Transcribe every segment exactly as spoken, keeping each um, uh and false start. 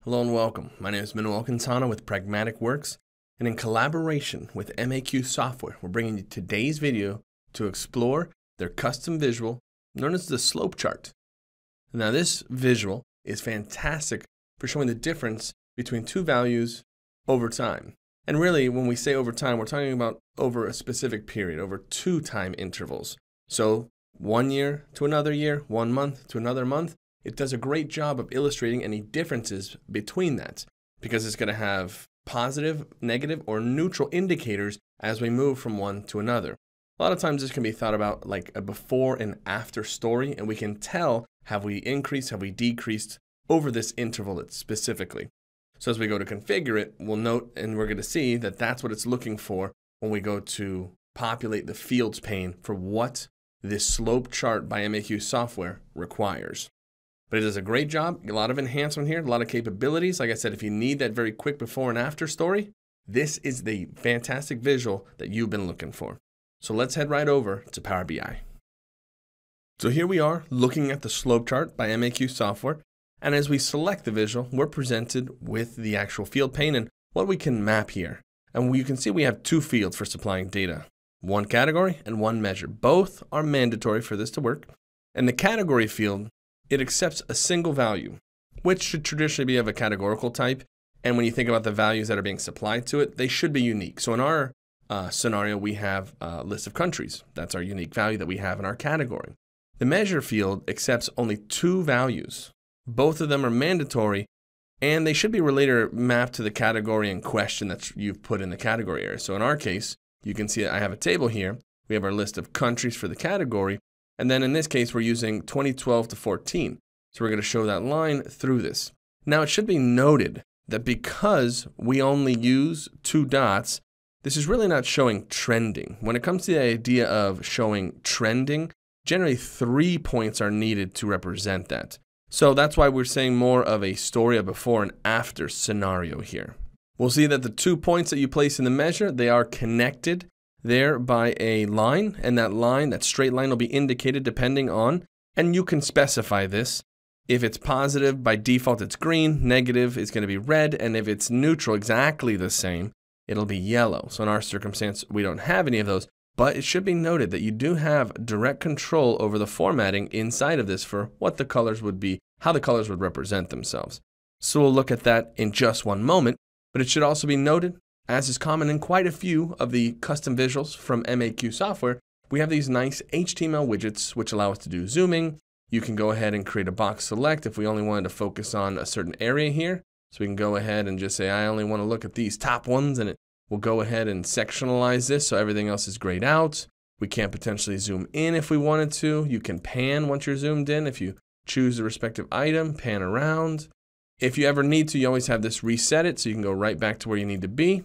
Hello and welcome. My name is Manuel Quintana with Pragmatic Works, and in collaboration with M A Q Software, we're bringing you today's video to explore their custom visual known as the slope chart. Now this visual is fantastic for showing the difference between two values over time. And really, when we say over time, we're talking about over a specific period, over two time intervals. So one year to another year, one month to another month. It does a great job of illustrating any differences between that because it's going to have positive, negative, or neutral indicators as we move from one to another. A lot of times this can be thought about like a before and after story, and we can tell, have we increased, have we decreased over this interval specifically. So as we go to configure it, we'll note and we're going to see that that's what it's looking for when we go to populate the fields pane for what this slope chart by M A Q Software requires. But it does a great job, a lot of enhancement here, a lot of capabilities. Like I said, if you need that very quick before and after story, this is the fantastic visual that you've been looking for. So let's head right over to Power B I. So here we are looking at the slope chart by M A Q Software. And as we select the visual, we're presented with the actual field pane and what we can map here. And you can see we have two fields for supplying data, one category and one measure. Both are mandatory for this to work. And the category field, it accepts a single value, which should traditionally be of a categorical type. And when you think about the values that are being supplied to it, they should be unique. So in our uh, scenario, we have a list of countries. That's our unique value that we have in our category. The measure field accepts only two values. Both of them are mandatory, and they should be related or mapped to the category in question that you've put in the category area. So in our case, you can see I have a table here. We have our list of countries for the category. And then in this case, we're using twenty twelve to fourteen. So we're going to show that line through this. Now it should be noted that because we only use two dots, this is really not showing trending. When it comes to the idea of showing trending, generally three points are needed to represent that. So that's why we're saying more of a story of before and after scenario here. We'll see that the two points that you place in the measure, they are connected there by a line, and that line, that straight line will be indicated depending on, and you can specify this. If it's positive, by default it's green, negative is going to be red, and if it's neutral, exactly the same, it'll be yellow. So in our circumstance, we don't have any of those, but it should be noted that you do have direct control over the formatting inside of this for what the colors would be, how the colors would represent themselves. So we'll look at that in just one moment, but it should also be noted, as is common in quite a few of the custom visuals from M A Q Software, we have these nice H T M L widgets which allow us to do zooming. You can go ahead and create a box select if we only wanted to focus on a certain area here. So we can go ahead and just say, I only want to look at these top ones, and it will go ahead and sectionalize this so everything else is grayed out. We can potentially zoom in if we wanted to. You can pan once you're zoomed in if you choose the respective item, pan around. If you ever need to, you always have this reset it so you can go right back to where you need to be.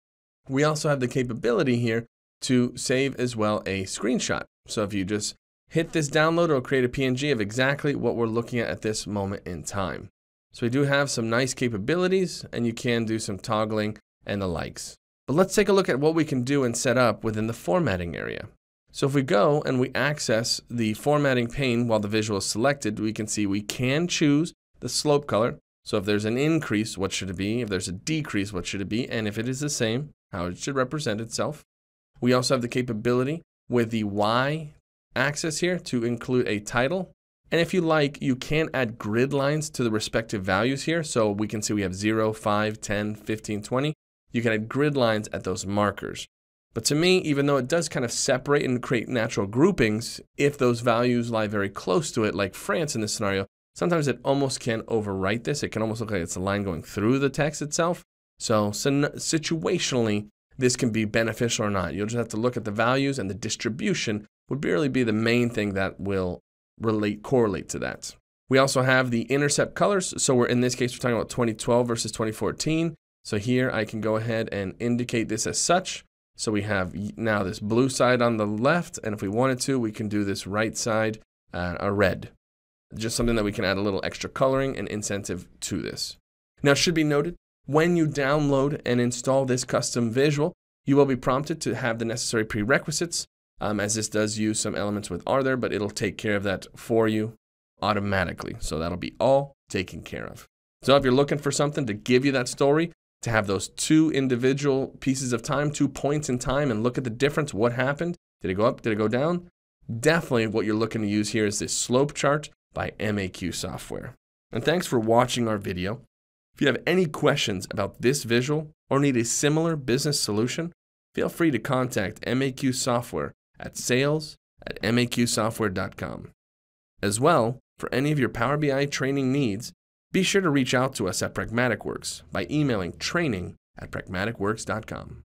We also have the capability here to save as well a screenshot. So if you just hit this download, it'll create a P N G of exactly what we're looking at at this moment in time. So we do have some nice capabilities, and you can do some toggling and the likes. But let's take a look at what we can do and set up within the formatting area. So if we go and we access the formatting pane while the visual is selected, we can see we can choose the slope color. So if there's an increase, what should it be? If there's a decrease, what should it be? And if it is the same, how it should represent itself. We also have the capability with the Y axis here to include a title. And if you like, you can add grid lines to the respective values here. So we can see we have zero, five, ten, fifteen, twenty. You can add grid lines at those markers. But to me, even though it does kind of separate and create natural groupings, if those values lie very close to it, like France in this scenario, sometimes it almost can overwrite this. It can almost look like it's a line going through the text itself. So, so situationally, this can be beneficial or not. You'll just have to look at the values, and the distribution would really be the main thing that will relate, correlate to that. We also have the intercept colors. So we're in this case, we're talking about twenty twelve versus twenty fourteen. So here I can go ahead and indicate this as such. So we have now this blue side on the left, and if we wanted to, we can do this right side, uh, a red. Just something that we can add a little extra coloring and incentive to this. Now it should be noted, when you download and install this custom visual, you will be prompted to have the necessary prerequisites, um, as this does use some elements with are there, but it'll take care of that for you automatically. So that'll be all taken care of. So if you're looking for something to give you that story, to have those two individual pieces of time, two points in time, and look at the difference, what happened? Did it go up? Did it go down? Definitely what you're looking to use here is this slope chart by M A Q Software. And thanks for watching our video. If you have any questions about this visual or need a similar business solution, feel free to contact M A Q Software at sales at M A Q software dot com. As well, for any of your Power B I training needs, be sure to reach out to us at Pragmatic Works by emailing training at pragmatic works dot com.